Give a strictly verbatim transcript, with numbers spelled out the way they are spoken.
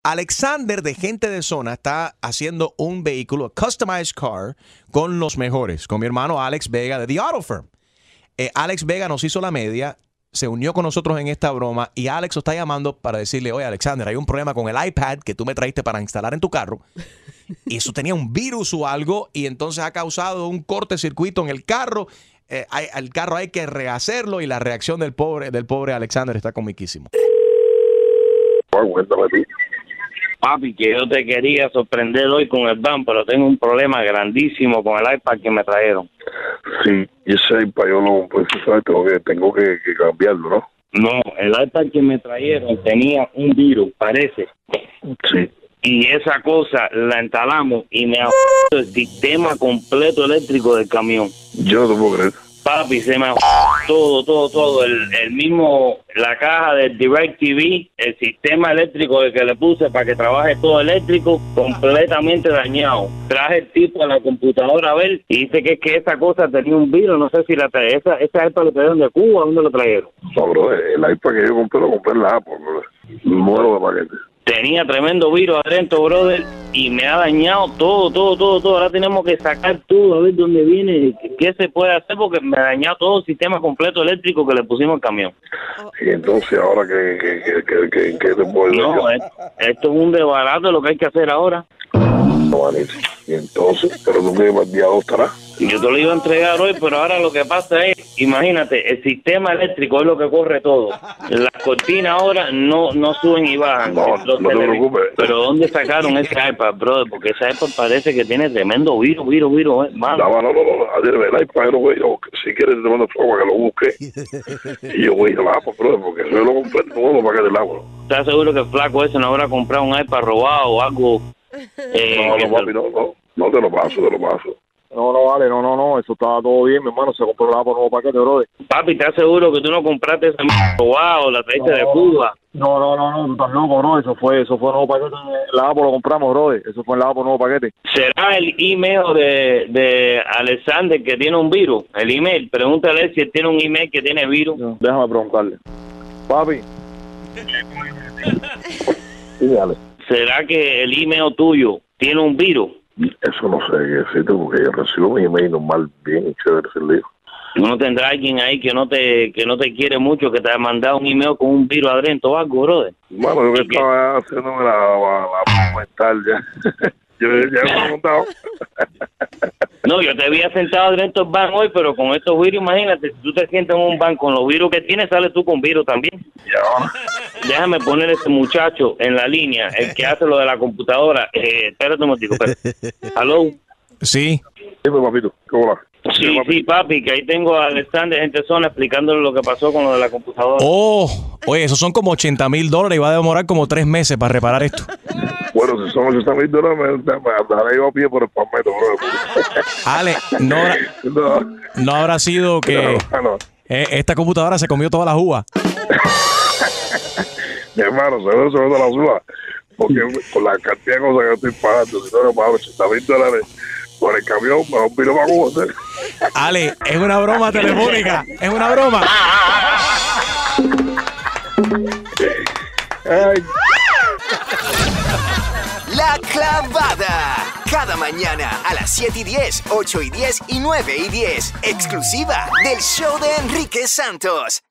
Alexander de Gente de Zona está haciendo un vehículo, a customized car, con los mejores, con mi hermano Alex Vega de The Auto Firm. Eh, Alex Vega nos hizo la media, se unió con nosotros en esta broma y Alex lo está llamando para decirle, oye Alexander, hay un problema con el iPad que tú me trajiste para instalar en tu carro y eso tenía un virus o algo y entonces ha causado un cortocircuito en el carro. Eh, hay, el carro hay que rehacerlo y la reacción del pobre, del pobre Alexander está comiquísimo. Papi, que yo te quería sorprender hoy con el van, pero tengo un problema grandísimo con el iPad que me trajeron. Sí, ese iPad yo no, pues sabes, tengo que, tengo que, que cambiarlo, ¿no? No, el iPad que me trajeron tenía un virus, parece. Sí. Y esa cosa la instalamos y me ha el sistema completo eléctrico del camión. Yo no te puedo creer. Papi, se me ha todo, todo, todo. El, el mismo, la caja del DirecTV, el sistema eléctrico del que le puse para que trabaje todo eléctrico, completamente dañado. Traje el tipo a la computadora a ver y dice que es que esa cosa tenía un virus. No sé si la trae. Esa, esa iPad lo trajeron de Cuba, ¿dónde lo trajeron? No, bro, el iPad que yo compré lo compré en la Apple, bro. Muero de paquete. Tenía tremendo virus adentro, brother, y me ha dañado todo, todo, todo, todo. Ahora tenemos que sacar todo, a ver dónde viene, qué se puede hacer, porque me ha dañado todo el sistema completo eléctrico que le pusimos al camión. Y entonces, ¿ahora qué, qué, qué, qué, qué, qué te puedo decir? No, esto, esto es un desbarato lo que hay que hacer ahora. No, manito. Y entonces, pero tú que el día dos estarás. Yo te lo iba a entregar hoy, pero ahora lo que pasa es, imagínate, el sistema eléctrico es lo que corre todo. Las cortinas ahora no no suben y bajan. No, no te preocupes. Pero ¿dónde sacaron ese iPad, brother? Porque ese iPad parece que tiene tremendo virus, virus, virus, eh, mano. No, no, no, no, el iPad yo lo voy a, si quieres te mando fuego para que lo busque. Y yo voy a la Apple, brother, porque yo lo compré todo para que del agua. ¿Estás seguro que el flaco ese no habrá comprado un iPad robado o algo? Eh, no, no, papi, no, no, no te lo paso, te lo paso. No, no, vale, no, no, no, eso estaba todo bien, mi hermano, se compró la por nuevo paquete, brother. Papi, ¿estás seguro que tú no compraste ese robado, la traiste no, de Cuba? No, no, no, no, tú estás loco, bro, eso fue, eso fue nuevo paquete, la Apple lo compramos, brother, eso fue en la Apple nuevo paquete. ¿Será el email de, de Alexander que tiene un virus? El email, pregúntale si él tiene un email que tiene virus. No, déjame preguntarle. Papi. Sí, dale. ¿Será que el email tuyo tiene un virus? Eso no sé qué decirte porque yo recibo mi email normal bien chévere sin lío. ¿No tendrá alguien ahí que no te que no te quiere mucho, que te ha mandado un email con un virus adentro o algo, brother? Bueno, yo que estaba haciéndome la, la, la mental ya. Yo ya me he montado. No, yo te había sentado dentro del banco hoy, pero con estos virus, imagínate, si tú te sientas en un banco con los virus que tienes, sales tú con virus también. Ya. Déjame poner a este muchacho en la línea, el que hace lo de la computadora. Eh, espérate un momentico, espérate. ¿Aló? Sí. Dime, papito, ¿cómo va? Sí, sí, papi. sí, papi, que ahí tengo a Alexander de Gente Zona explicándole lo que pasó con lo de la computadora. Oh, oye, esos son como ochenta mil dólares y va a demorar como tres meses para reparar esto. Bueno, si son ochenta mil dólares, me, me, me andaré yo a pie por el palmetto, bro. Ale, no, no. no habrá sido que no, no. Eh, esta computadora se comió todas las uvas. Mi hermano, seguro se ve todas las uvas. Porque con la cantidad de cosas que estoy pagando, si no, no pago ochenta mil dólares por el camión, mejor vino para Cuba. Ale, es una broma telefónica. Es una broma. Ay. La Clavada. Cada mañana a las siete y diez, ocho y diez y nueve y diez. Exclusiva del show de Enrique Santos.